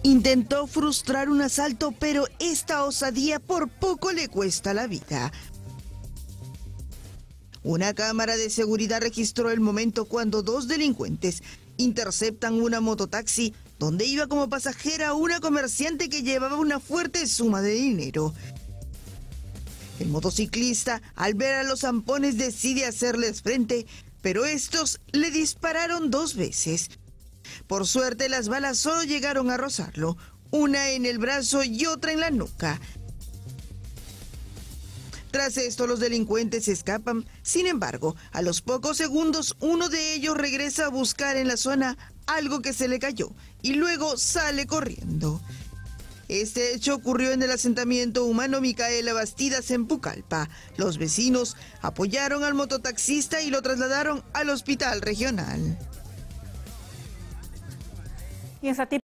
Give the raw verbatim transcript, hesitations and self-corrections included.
Intentó frustrar un asalto, pero esta osadía por poco le cuesta la vida. Una cámara de seguridad registró el momento cuando dos delincuentes interceptan una mototaxi donde iba como pasajera una comerciante que llevaba una fuerte suma de dinero. El motociclista, al ver a los zampones, decide hacerles frente, pero estos le dispararon dos veces. Por suerte, las balas solo llegaron a rozarlo, una en el brazo y otra en la nuca. Tras esto, los delincuentes escapan. Sin embargo, a los pocos segundos, uno de ellos regresa a buscar en la zona algo que se le cayó y luego sale corriendo. Este hecho ocurrió en el asentamiento humano Micaela Bastidas en Pucallpa. Los vecinos apoyaron al mototaxista y lo trasladaron al hospital regional. Y esa